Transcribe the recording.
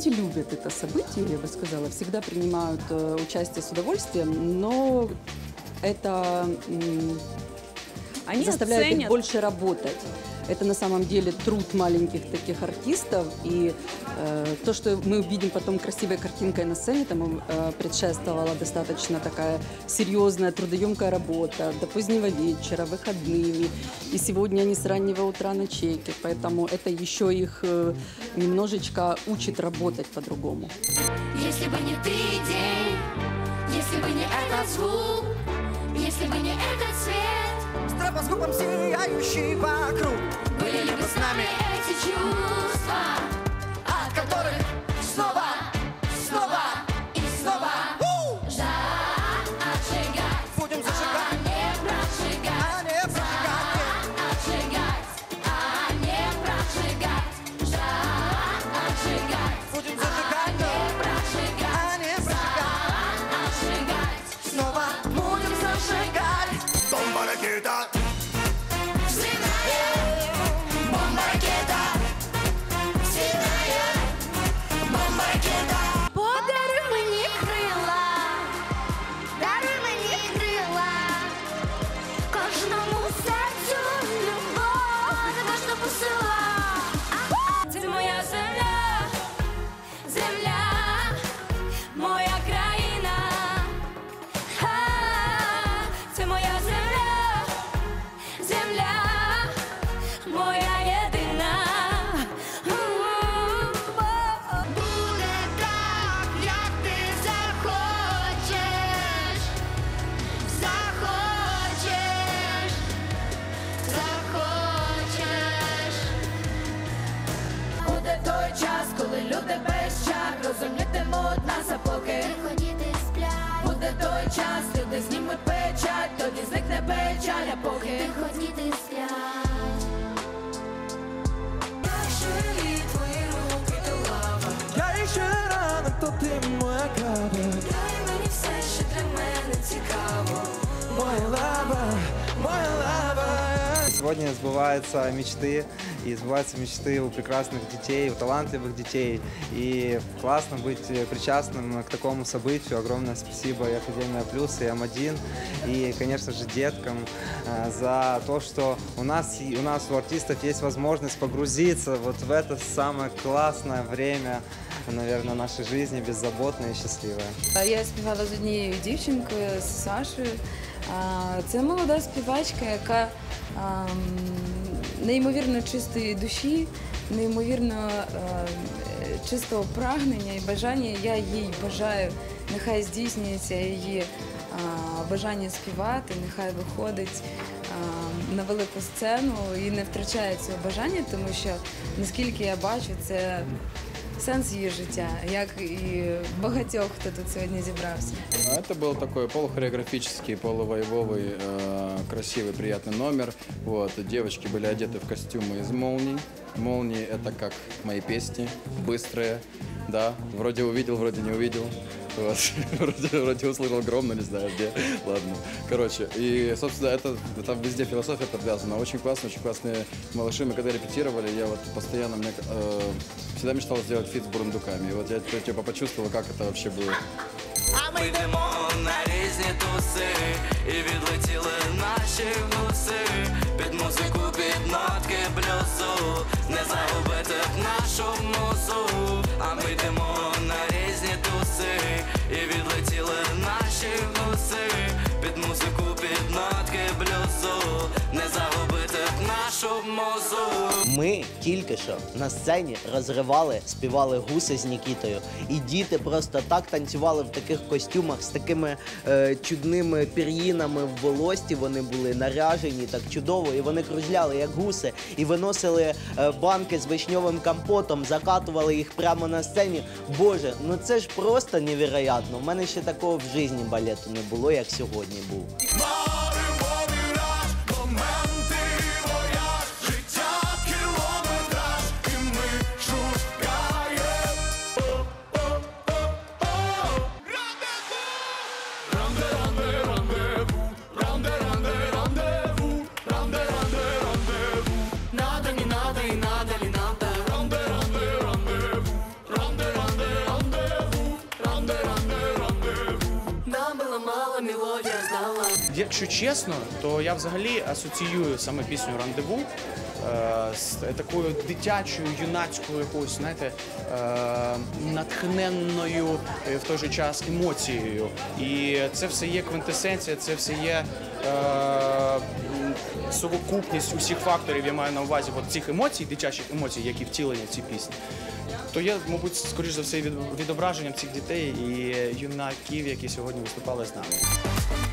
Люди любят это событие, я бы сказала, всегда принимают участие с удовольствием, но это Они заставляет их оценят. больше работать. Это на самом деле труд маленьких таких артистов. И то, что мы увидим потом красивой картинкой на сцене, тому предшествовала достаточно такая серьезная, трудоемкая работа до позднего вечера, выходными. И сегодня они с раннего утра на чеке. Поэтому это еще их немножечко учит работать по-другому. Если бы не ты день, если бы не этот звук, если бы не этот свет, Стробоскопом сияющий вокруг, были ли бы с нами эти чувства, от которых снова, снова и снова отжигать, будем зажигать, не прожигать, а не прожигать. отжигать, не прожигать, отжигать, Будем зажигать, не прожигать, а не прожигать. отжигать, Снова будем зажигать. Бомба-ракета, взрывная бомба-ракета, взрывная бомба-ракета. Подаруй мені крила, даруй мені крила, кожному серцю любов не можна посила. Це моя земля, земля, моя країна. Це моя земля, земля, моя єдина. Буде так, як ти захочеш, захочеш, захочеш. Буде той час, коли люди без чар розумітимуть нас, а поки діти сплять. Буде той час, люди знімуть печать, тоді зникне печаль, а поки діти сплять. Якщо твої руки до лава, я ще рано, то ти моя кава, дай мені все, що для мене цікаво. моя лава, моя лава. Сегодня сбываются мечты, и сбываются мечты у прекрасных детей, у талантливых детей. И классно быть причастным к такому событию. Огромное спасибо и Академия Плюс, и М1, и, конечно же, деткам за то, что у нас, у артистов есть возможность погрузиться вот в это самое классное время, наверное, нашей жизни, беззаботное и счастливое. Я співала з однією дівчинкою, з Сашою. Це молода співачка, яка неймовірно чистої душі, неймовірно чистого прагнення і бажання. Я їй бажаю, нехай здійснюється її бажання співати, нехай виходить на велику сцену і не втрачає цього бажання, тому що, наскільки я бачу, це сенс її життя, як і багатьох, хто тут сьогодні зібрався. Это был такой полухореографический, полувоевовый, красивый, приятный номер. Вот. Девочки были одеты в костюмы из молний. Молнии — это как мои песни, быстрые, да. Вроде увидел, вроде не увидел. Вот. Вроде услышал гром, но не знаю где. Ладно. Короче, и, собственно, это везде философия подвязана. Очень классные малыши. Мы когда репетировали, я вот постоянно, всегда мечтал сделать фит с бурундуками. И вот я типа почувствовал, как это вообще будет. А ми йдемо на різні туси, і відлетіли наші гуси. Під музику, під нотки блюзу, не загубити б нашу музу. А ми йдемо на різні туси, і відлетіли наші гуси. Під музику, під нотки блюзу, не загубити б нашу музу. Ми тільки що на сцені розривали, співали гуси з Нікітою. І діти просто так танцювали в таких костюмах з такими чудними пір'їнами в волості. Вони були наряжені так чудово. І вони кружляли, як гуси. І виносили банки з вишньовим компотом, закатували їх прямо на сцені. Боже, ну це ж просто невероятно. У мене ще такого в житті балету не було, як сьогодні був. але мелодія здала. Якщо чесно, то я взагалі асоціюю саме пісню «Рандеву» з такою дитячою, юнацькою якоюсь, знаєте, натхненною в той же час емоцією. І це все є квінтесенція, це все є совокупність усіх факторів, я маю на увазі от цих емоцій, дитячих емоцій, які втілені в цій пісні. То є, мабуть, скоріш за все, відображенням цих дітей і юнаків, які сьогодні виступали з нами.